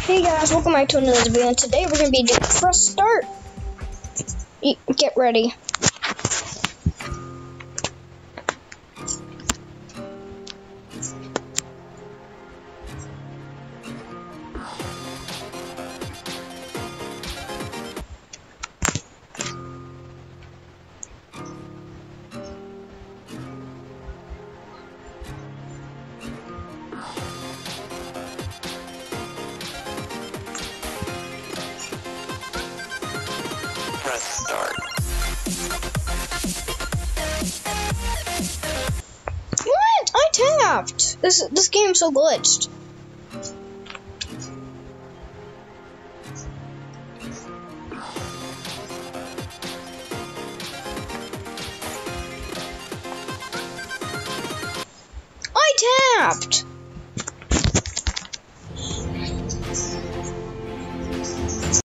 Hey guys, welcome back to another video, and today we're going to be doing Press Start. Get ready. Press start. What? I tapped. This game's so glitched. I tapped.